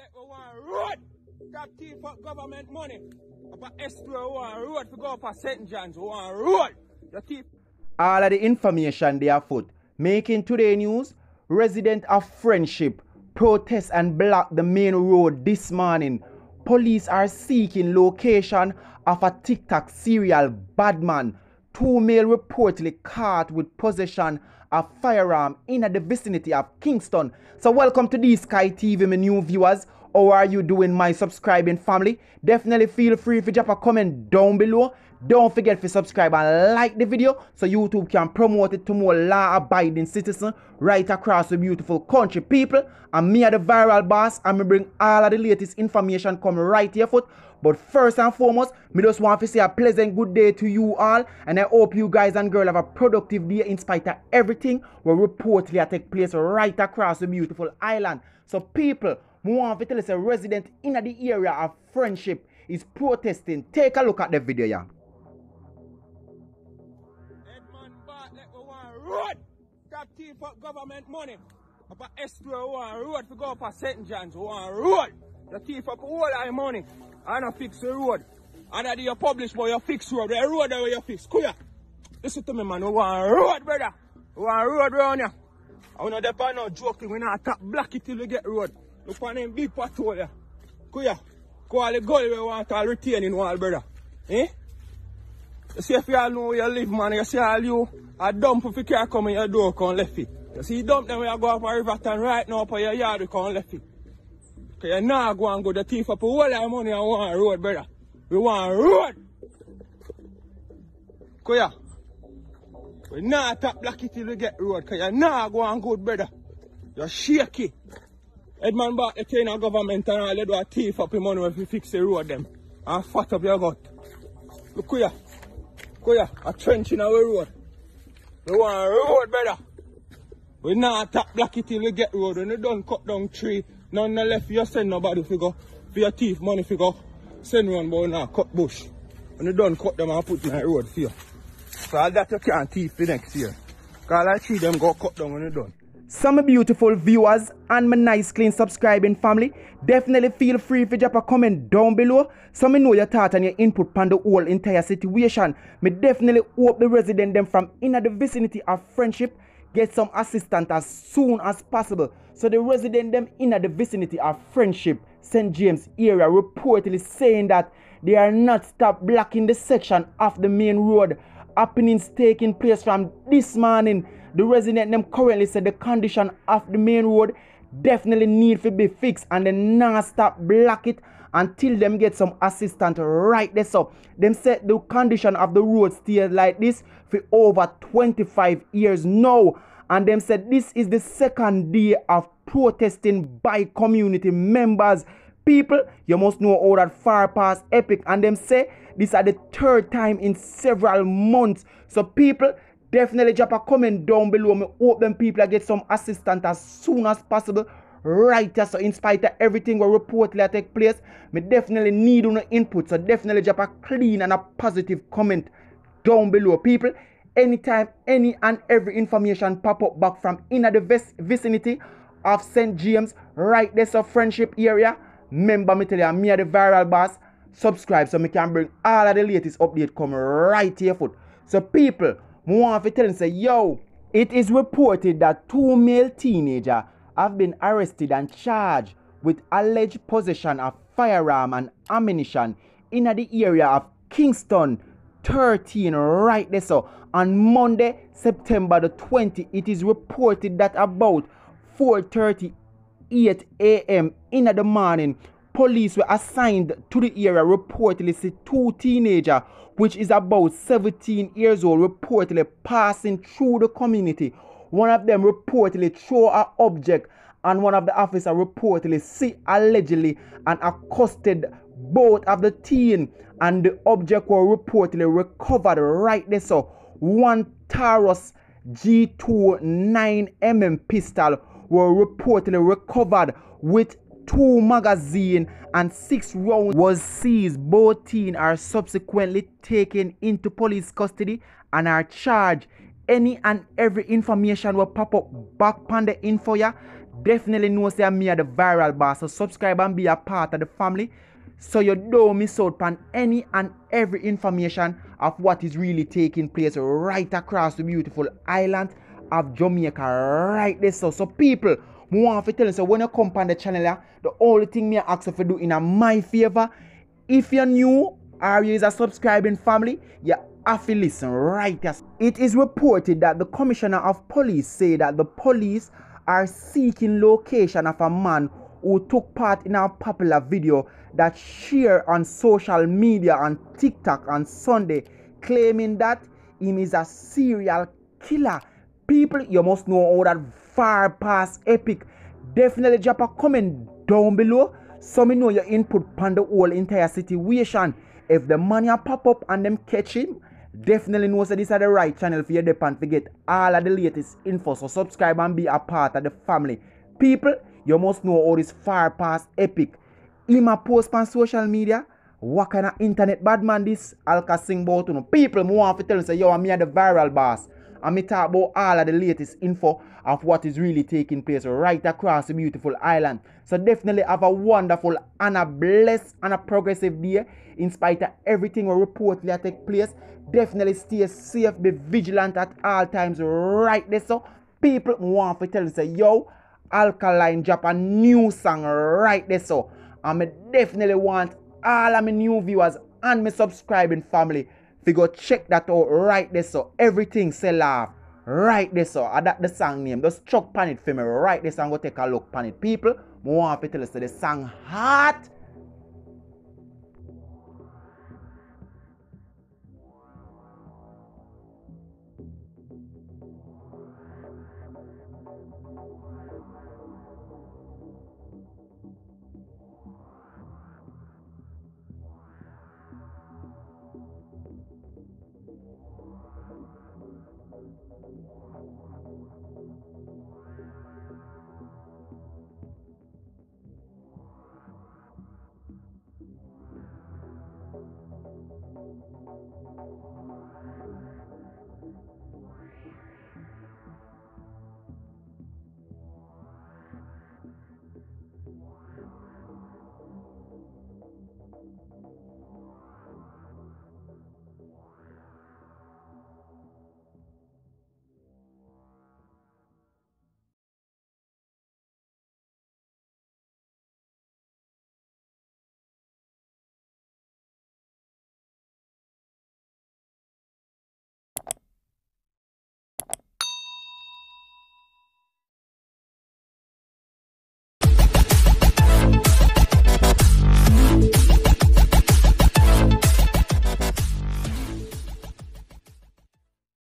like we want road. That thief for government money. About S2 we want road to go up for St. John's. We want road. The thief. All of the information they afoot. Making today news, resident of Friendship protest and block the main road this morning. Police are seeking location of a TikTok serial badman. 2 male reportedly caught with possession of firearm in the vicinity of Kingston. So welcome to D-Sky TV, my new viewers. How are you doing, my subscribing family? Definitely feel free to drop a comment down below. Don't forget to subscribe and like the video so YouTube can promote it to more law-abiding citizens right across the beautiful country. People, and me are the viral boss, and me bring all of the latest information come right here foot. But first and foremost, me just want to say a pleasant good day to you all, and I hope you guys and girls have a productive day in spite of everything will reportedly take place right across the beautiful island. So people, we want to tell us a resident in the area of Friendship is protesting. Take a look at the video, yeah. Edmund Bartlett, we want road. That thief for government money. About S2 we want road to go up for St. John's. We want road. The thief up all our money. I don't fix the road. And that you publish, but you fix road. The road where you fix. Kuya. Listen to me, man. We want road, brother. We want road around here. I want to depend no joking. We not tap black it till we get road. Look on them big patrol here. Kuya. Call the goal we want to retain in wall, brother. Eh? You see if you all know where you live, man. You see all you a dump if you can't come in your door, come left it. You see dump them when you go up a Riverton right now for your yard, you come left it. Because you not go and go the thief up all our money and want a road, brother. We want a road. Kuya. We not tap black it till we get road. Because you not go and good, brother. You're shaky. Edmund back the chain of government and all they do a thief up the money if you fix the road them. And fat up your gut. Look here. Kuya, a trench in our road. We want a road, brother. We not tap black it till we get road. When you don't cut down tree, none left you send nobody if you go. For your thief money if you go. Send one but now cut bush. When you don't cut them and put in the road for you. So all that you can't thief the next year. Because I see them go cut down when you done. Some beautiful viewers and my nice clean subscribing family, definitely feel free to drop a comment down below so me know your thought and your input on the whole entire situation. Me definitely hope the resident them from in the vicinity of Friendship get some assistance as soon as possible. So the resident them in the vicinity of Friendship, St. James area reportedly saying that they are not stop blocking the section of the main road. Happenings taking place from this morning. The resident them currently said the condition of the main road definitely need to be fixed and they not stop block it until them get some assistance right there. So them said the condition of the road stays like this for over 25 years now. And them said this is the second day of protesting by community members. People, you must know all that far past epic. And them say this is the third time in several months. So people, definitely drop a comment down below. Me hope them people get some assistance as soon as possible. Right here. So in spite of everything will reportedly take place, me definitely need no input. So definitely drop a clean and a positive comment down below. People, anytime any and every information pop up back from in the vicinity of St. James, right there, so Friendship area, remember me tell you, me are the viral boss. Subscribe so me can bring all of the latest update come right here foot. So people, I want to tell them say, yo, it is reported that 2 male teenagers have been arrested and charged with alleged possession of firearm and ammunition in the area of Kingston 13 right there. So on Monday, September the 20th, it is reported that about 4:38 a.m. in the morning, police were assigned to the area. Reportedly see 2 teenagers, which is about 17 years old, reportedly passing through the community. One of them reportedly threw an object and one of the officers reportedly see allegedly and accosted both of the teen, and the object was reportedly recovered right there. So one Taurus G2 9mm pistol were reportedly recovered with 2 magazines and 6 rounds was seized. Both teens are subsequently taken into police custody and are charged. Any and every information will pop up back on the info ya. definitely know say me are the viral boss. So subscribe and be a part of the family, so you don't miss out on any and every information of what is really taking place right across the beautiful island of Jamaica right there. So people, I want to tell you, so when you come on the channel, the only thing me ask you to do in my favor, if you're new or you is a subscribing family, you have to listen right here. It is reported that the Commissioner of Police say that the police are seeking location of a man who took part in a popular video that shared on social media on TikTok on Sunday, claiming that him is a serial killer. People, you must know all that far past epic. Definitely drop a comment down below so me know your input on the whole entire situation. If the money pop up and them catch him, definitely know that this is the right channel for you to get all of the latest info. So subscribe and be a part of the family. People, you must know all this far past epic. Him a post on social media. What kind of internet bad man this? I'll sing about you. People, I want to tell you, say, yo, I'm here the viral boss. And me talk about all of the latest info of what is really taking place right across the beautiful island. So definitely have a wonderful and a blessed and a progressive day in spite of everything will reportedly take place. Definitely stay safe, be vigilant at all times right there. So people want to tell you, say, yo, Alkaline drop a new song right there. So and me definitely want all of my new viewers and my subscribing family to go check that out right there. So everything sell off right there. So that the song name, just chuck pan it for me right there. So I'm going to take a look pan it. People, I want to tell you, so the song hot.